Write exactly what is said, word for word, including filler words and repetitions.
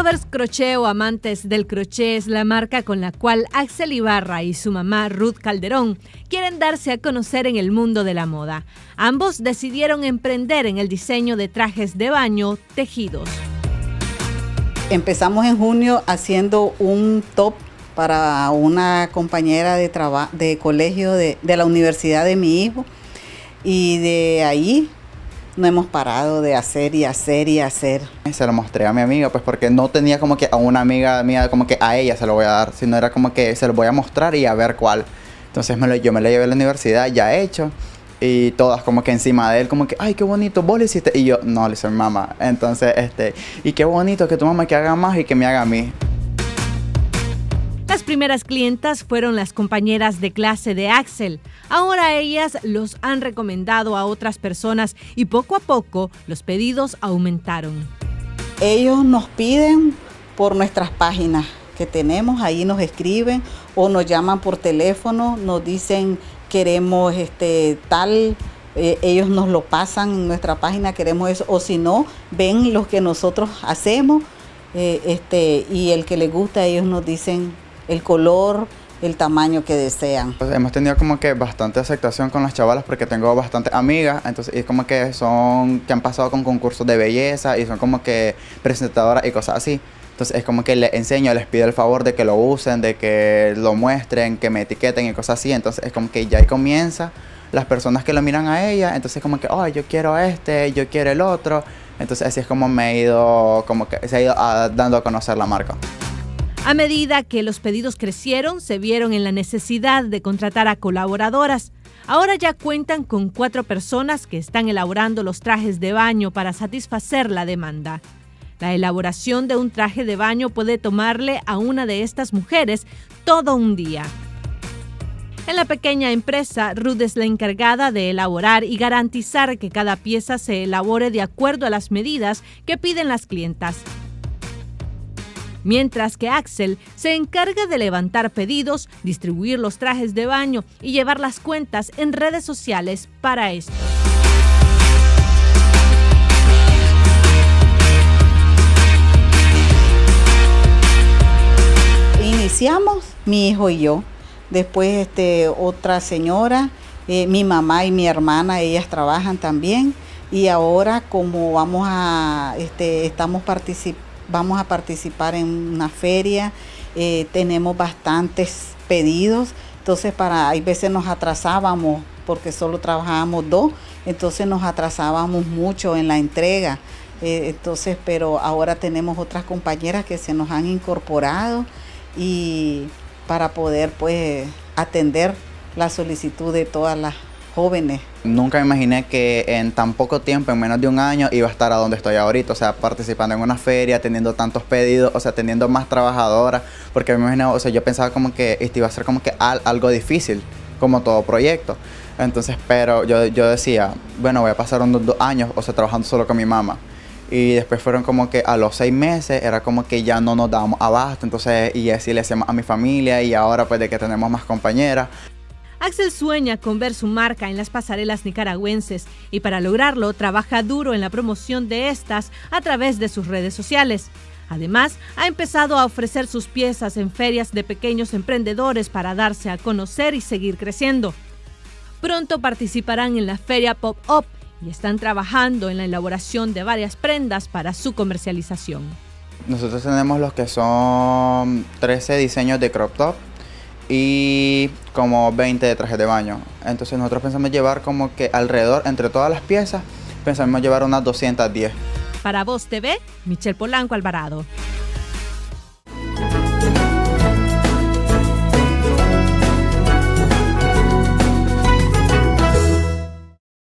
Lovers Crochet o amantes del crochet es la marca con la cual Axel Ibarra y su mamá Ruth Calderón quieren darse a conocer en el mundo de la moda. Ambos decidieron emprender en el diseño de trajes de baño tejidos. Empezamos en junio haciendo un top para una compañera de, de colegio de, de la universidad de mi hijo, y de ahí no hemos parado de hacer y hacer y hacer. Se lo mostré a mi amiga, pues porque no tenía como que a una amiga mía, como que a ella se lo voy a dar, sino era como que se lo voy a mostrar y a ver cuál. Entonces me lo, yo me lo llevé a la universidad ya hecho, y todas como que encima de él, como que, ay, qué bonito, vos lo hiciste. Y yo, no, le hice a mi mamá. Entonces, este, y qué bonito que tu mamá que haga más y que me haga a mí. Las primeras clientas fueron las compañeras de clase de Axel. Ahora ellas los han recomendado a otras personas y poco a poco los pedidos aumentaron. Ellos nos piden por nuestras páginas que tenemos, ahí nos escriben o nos llaman por teléfono, nos dicen queremos este tal, eh, ellos nos lo pasan en nuestra página, queremos eso, o si no, ven lo que nosotros hacemos eh, este, y el que les gusta, ellos nos dicen el color, el tamaño que desean. Pues hemos tenido como que bastante aceptación con las chavalas porque tengo bastantes amigas, entonces es como que son, que han pasado con concursos de belleza y son como que presentadoras y cosas así. Entonces es como que les enseño, les pido el favor de que lo usen, de que lo muestren, que me etiqueten y cosas así. Entonces es como que ya ahí comienza las personas que lo miran a ella, entonces como que, oh, yo quiero este, yo quiero el otro. Entonces así es como me he ido, como que se ha ido a, dando a conocer la marca. A medida que los pedidos crecieron, se vieron en la necesidad de contratar a colaboradoras. Ahora ya cuentan con cuatro personas que están elaborando los trajes de baño para satisfacer la demanda. La elaboración de un traje de baño puede tomarle a una de estas mujeres todo un día. En la pequeña empresa, Ruth es la encargada de elaborar y garantizar que cada pieza se elabore de acuerdo a las medidas que piden las clientas. Mientras que Axel se encarga de levantar pedidos, distribuir los trajes de baño y llevar las cuentas en redes sociales para esto. Iniciamos mi hijo y yo, después este, otra señora, eh, mi mamá y mi hermana, ellas trabajan también, y ahora como vamos a, este, estamos participando, vamos a participar en una feria, eh, tenemos bastantes pedidos, entonces para, hay veces nos atrasábamos porque solo trabajábamos dos, entonces nos atrasábamos mucho en la entrega, eh, entonces, pero ahora tenemos otras compañeras que se nos han incorporado y para poder pues atender la solicitud de todas las jóvenes. Nunca me imaginé que en tan poco tiempo, en menos de un año, iba a estar a donde estoy ahorita, o sea, participando en una feria, teniendo tantos pedidos, o sea, teniendo más trabajadoras, porque me imagino, o sea, yo pensaba como que esto iba a ser como que al, algo difícil, como todo proyecto. Entonces, pero yo, yo decía, bueno, voy a pasar unos dos años, o sea, trabajando solo con mi mamá. Y después fueron como que a los seis meses, era como que ya no nos dábamos abasto, entonces, y así le hacíamos a mi familia, y ahora pues de que tenemos más compañeras. Axel sueña con ver su marca en las pasarelas nicaragüenses y para lograrlo trabaja duro en la promoción de estas a través de sus redes sociales. Además, ha empezado a ofrecer sus piezas en ferias de pequeños emprendedores para darse a conocer y seguir creciendo. Pronto participarán en la feria Pop-Up y están trabajando en la elaboración de varias prendas para su comercialización. Nosotros tenemos los que son trece diseños de crop top y como veinte de trajes de baño. Entonces nosotros pensamos llevar como que alrededor, entre todas las piezas, pensamos llevar unas doscientas diez. Para Voz T V, Michelle Polanco Alvarado.